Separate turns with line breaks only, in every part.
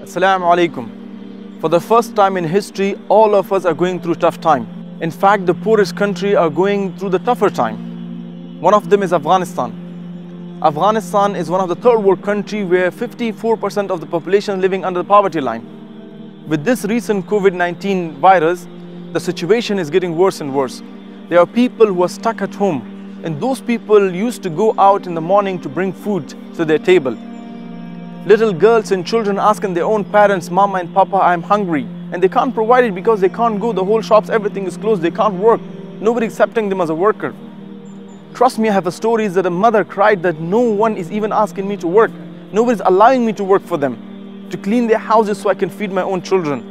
Assalamu alaikum. For the first time in history, all of us are going through tough time. In fact, the poorest country are going through the tougher time. One of them is Afghanistan. Afghanistan is one of the third world country where 54% of the population living under the poverty line. With this recent COVID-19 virus, the situation is getting worse and worse. There are people who are stuck at home, and those people used to go out in the morning to bring food to their table. Little girls and children asking their own parents, Mama and Papa, I'm hungry. And they can't provide it because they can't go. The whole shops, everything is closed. They can't work. Nobody accepting them as a worker. Trust me, I have stories that a mother cried that no one is even asking me to work. Nobody's allowing me to work for them, to clean their houses so I can feed my own children.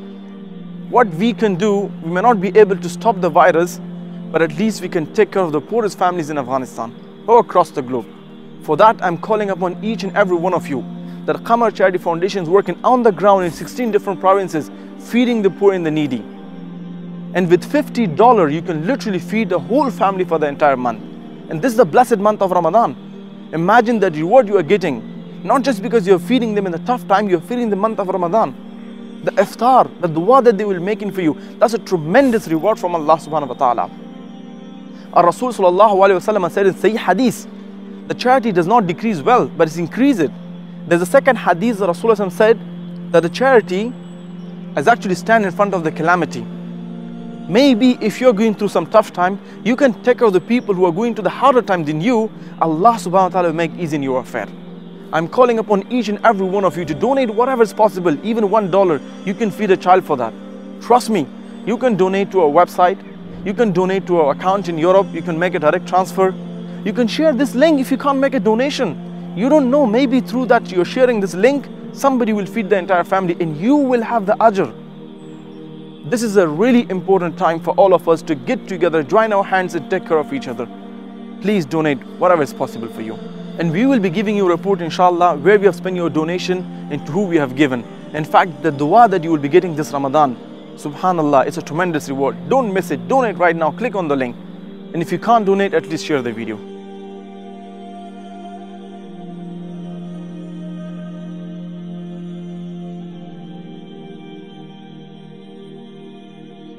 What we can do, we may not be able to stop the virus, but at least we can take care of the poorest families in Afghanistan or across the globe. For that, I'm calling upon each and every one of you that Qamar Charity Foundation is working on the ground in 16 different provinces, feeding the poor and the needy. And with $50, you can literally feed the whole family for the entire month. And this is the blessed month of Ramadan. Imagine that reward you are getting, not just because you're feeding them in the tough time, you're feeding the month of Ramadan. The iftar, the dua that they will make in for you, that's a tremendous reward from Allah subhanahu wa ta'ala. Our Rasul sallallahu alayhi wa sallam said in Sahih Hadith, the charity does not decrease wealth, but it increases. There's a second hadith that Rasulullah said that the charity is actually stand in front of the calamity. Maybe if you're going through some tough time, you can take care of the people who are going through the harder time than you. Allah subhanahu wa ta'ala will make easy in your affair. I'm calling upon each and every one of you to donate whatever is possible, even $1. You can feed a child for that. Trust me, you can donate to our website, you can donate to our account in Europe, you can make a direct transfer. You can share this link if you can't make a donation. You don't know, maybe through that you're sharing this link, somebody will feed the entire family and you will have the ajr. This is a really important time for all of us to get together, join our hands and take care of each other. Please donate whatever is possible for you. And we will be giving you a report, inshallah, where we have spent your donation and to who we have given. In fact, the dua that you will be getting this Ramadan, subhanallah, it's a tremendous reward. Don't miss it. Donate right now. Click on the link. And if you can't donate, at least share the video.